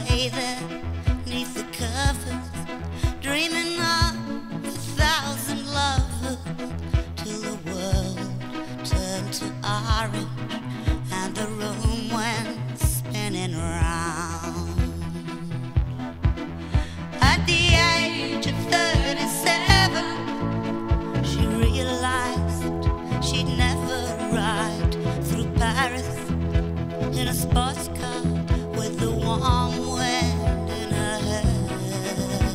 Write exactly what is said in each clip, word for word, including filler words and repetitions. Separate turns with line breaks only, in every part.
lay there neath the covers, dreaming of a thousand lovers, till the world turned to orange and the room went spinning round. At the age of thirty-seven, she realized she'd never ride through Paris in a sports car with the warm wind in her hair.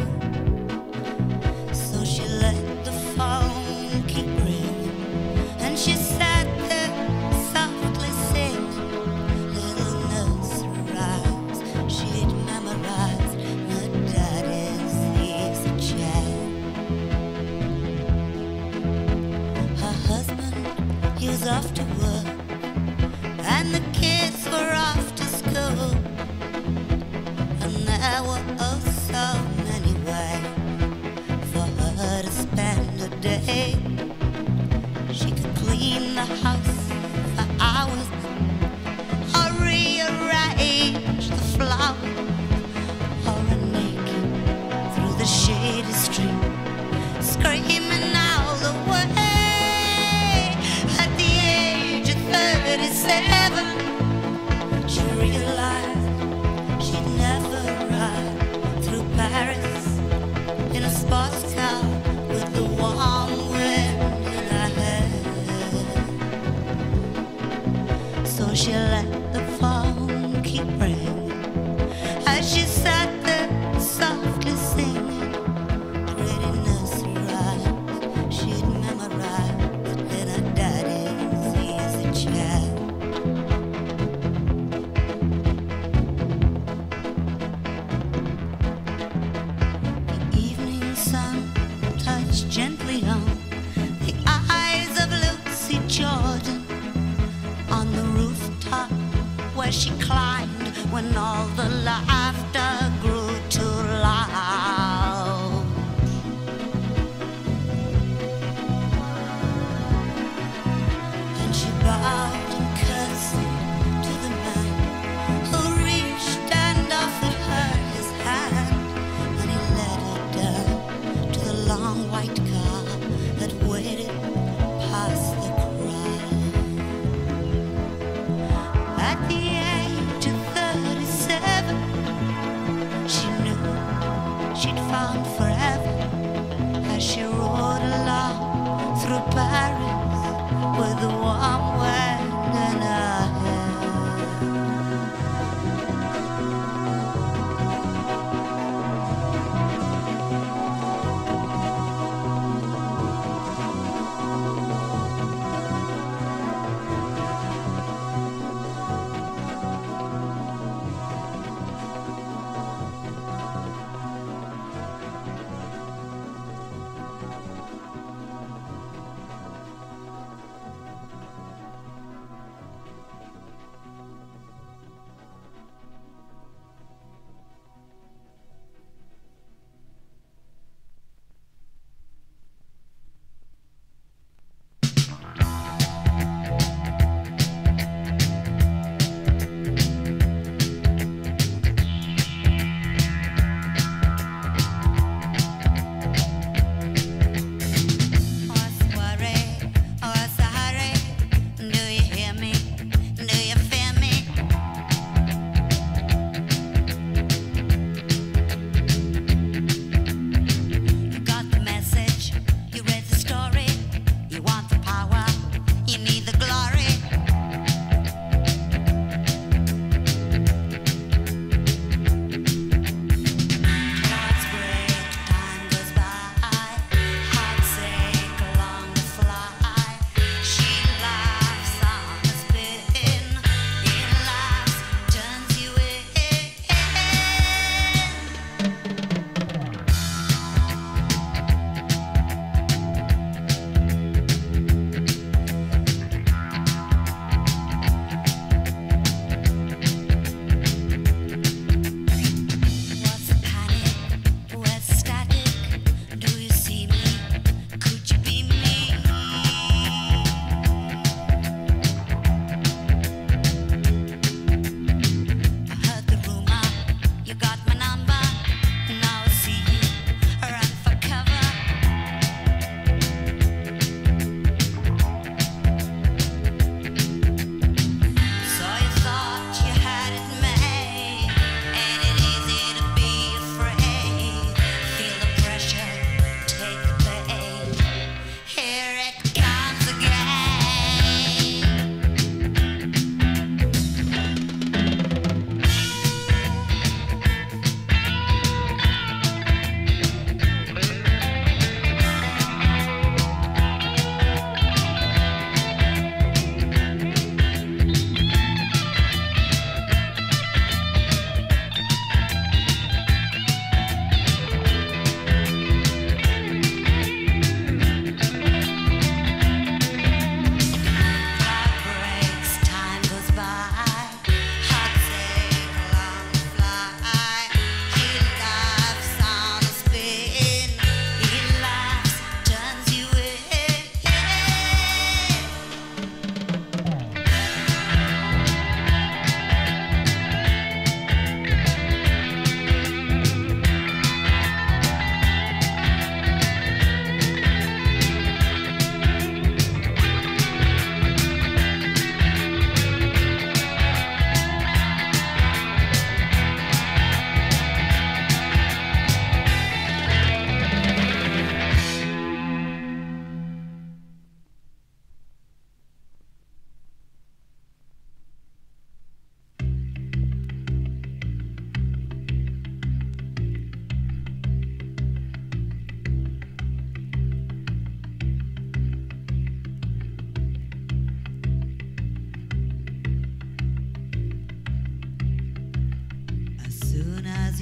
So she let the phone keep ringing, and she sat there softly singing little nursery rhymes she'd memorized in her daddy's easy chair. Her husband, he was off to work, and the kids were off to school, and there were oh so many ways for her to spend a day. She could clean the house for hours, or rearrange the flowers, or run naked through the shady street, screaming all the way. At the age of thirty-seven, she realized she'd never ride through Paris in a sports car with the warm wind in her hair. So she let the phone keep ringing as she sat there softly singing pretty nursery rhymes she'd memorized in her daddy's easy chair. The evening sun touched gently on the eyes of Lucy Jordan on the rooftop where she climbed when all the laughter grew too loud. And she bowed and curtsied to the man who reached and offered her his hand, and he led her down to the long white car that waited past the crowd. At the age of thirty-seven,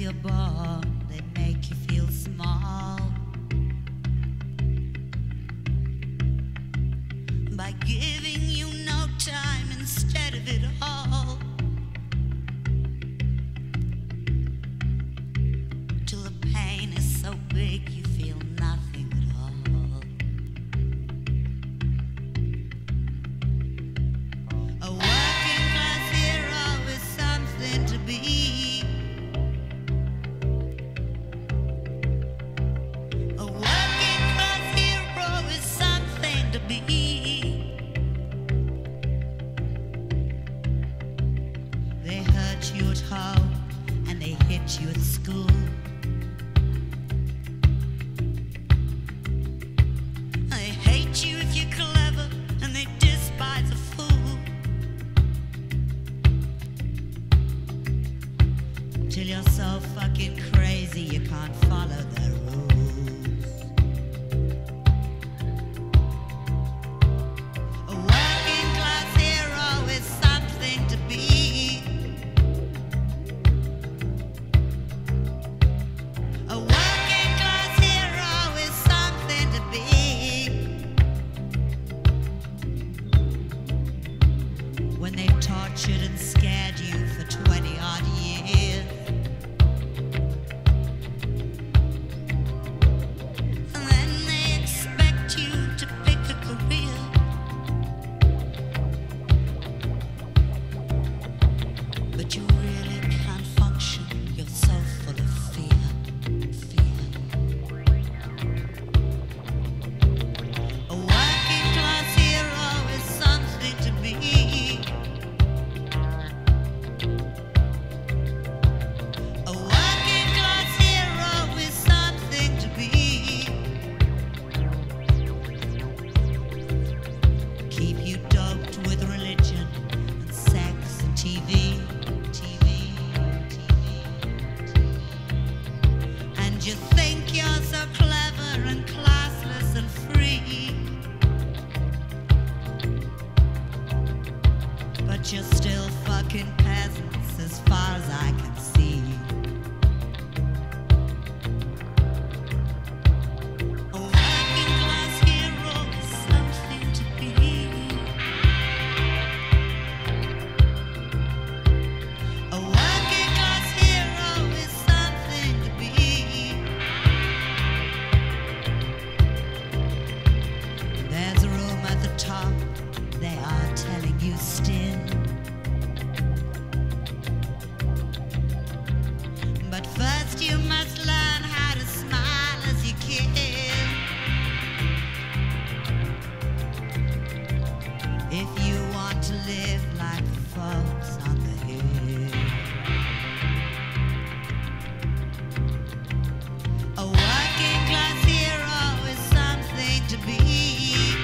you're born, they make you feel small. By giving you no time instead of it all. Till the pain is so big you feel nothing at all. A working class hero is something to be. A working class hero is something to be. They hurt you at home and they hit you at school. They hate you if you're clever and they despise a fool. Till you're so fucking crazy you can't follow their rules. A working class hero is something to be. A working class hero is something to be. When they've tortured and scared you for twenty odd years. And then they expect you to pick a career. But you really can't function, you're so full of fear, fear. A working class hero is something to be. A working class hero is something to be. Keep you doped with religion and sex and T V, T V, T V. And you think you're so clever and classless and free. But you're still fucking peasants as far as I can see. A working class hero is something to be. A working class hero is something to be. There's a room at the top, they are telling you still. But first you must learn how to smile as you kill. If you want to live like the folks on the hill. A working class hero is something to be.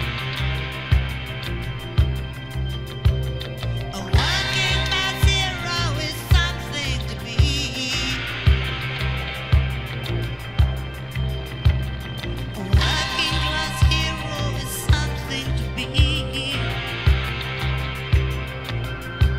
A working class hero is something to be. A working class hero is something to be.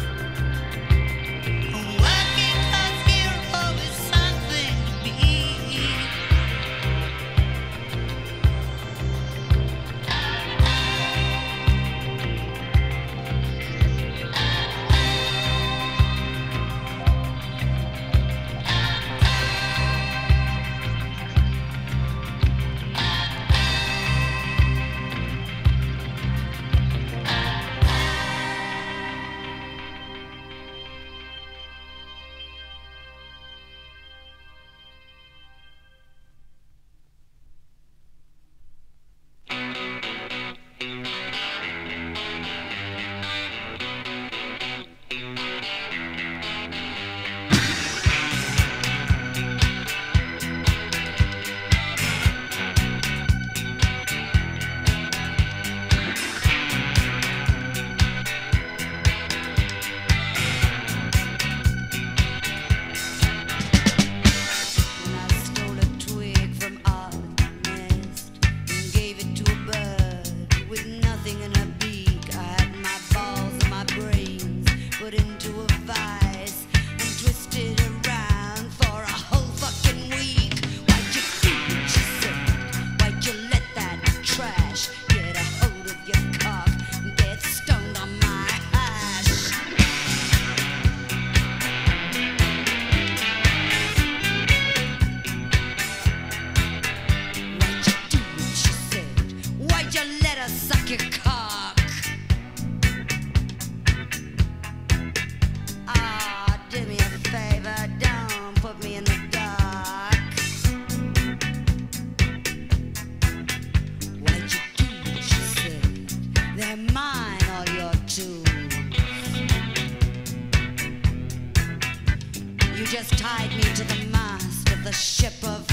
just tied me to the mast of the ship of